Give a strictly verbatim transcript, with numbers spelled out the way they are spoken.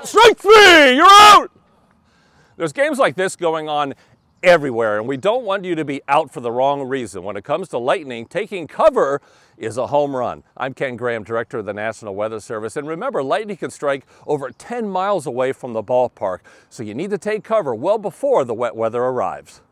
Strike three, you're out! There's games like this going on everywhere, and we don't want you to be out for the wrong reason. When it comes to lightning, taking cover is a home run. I'm Ken Graham, Director of the National Weather Service, and remember, lightning can strike over ten miles away from the ballpark, so you need to take cover well before the wet weather arrives.